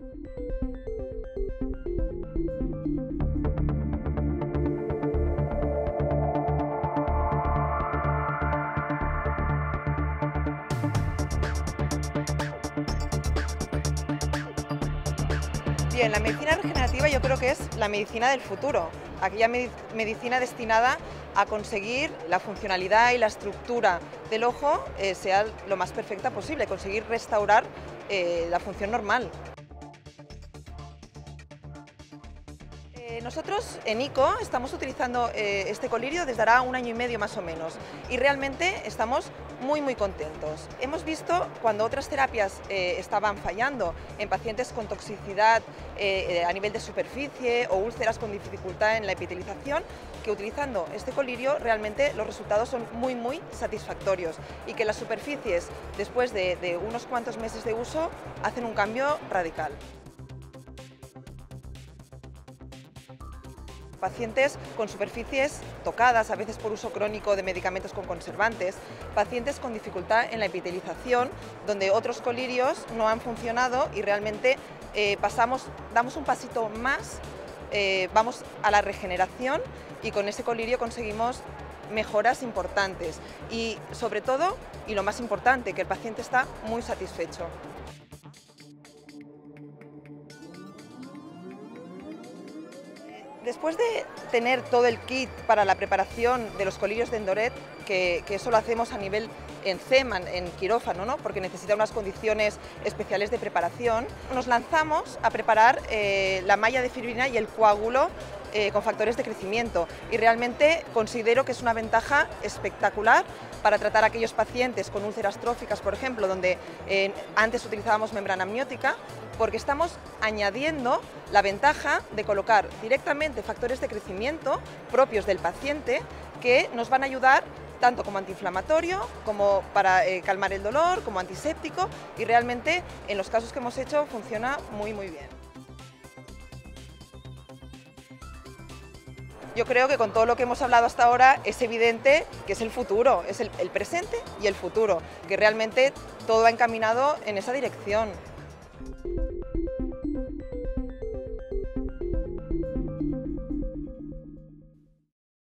Bien, la medicina regenerativa yo creo que es la medicina del futuro, aquella medicina destinada a conseguir la funcionalidad y la estructura del ojo sea lo más perfecta posible, conseguir restaurar la función normal. Nosotros en ICO estamos utilizando este colirio desde hará 1 año y medio más o menos y realmente estamos muy contentos. Hemos visto cuando otras terapias estaban fallando en pacientes con toxicidad a nivel de superficie o úlceras con dificultad en la epitelización, que utilizando este colirio realmente los resultados son muy satisfactorios y que las superficies después de unos cuantos meses de uso hacen un cambio radical. Pacientes con superficies tocadas, a veces por uso crónico de medicamentos con conservantes, pacientes con dificultad en la epitelización, donde otros colirios no han funcionado y realmente damos un pasito más, vamos a la regeneración y con ese colirio conseguimos mejoras importantes y sobre todo, y lo más importante, que el paciente está muy satisfecho. Después de tener todo el kit para la preparación de los colirios de Endoret, que eso lo hacemos a nivel en CEMAN, en quirófano, ¿no? Porque necesita unas condiciones especiales de preparación, nos lanzamos a preparar la malla de fibrina y el coágulo con factores de crecimiento y realmente considero que es una ventaja espectacular para tratar a aquellos pacientes con úlceras tróficas, por ejemplo, donde antes utilizábamos membrana amniótica, porque estamos añadiendo la ventaja de colocar directamente factores de crecimiento propios del paciente que nos van a ayudar tanto como antiinflamatorio, como para calmar el dolor, como antiséptico y realmente en los casos que hemos hecho funciona muy bien. Yo creo que con todo lo que hemos hablado hasta ahora es evidente que es el futuro, es el presente y el futuro, que realmente todo va encaminado en esa dirección.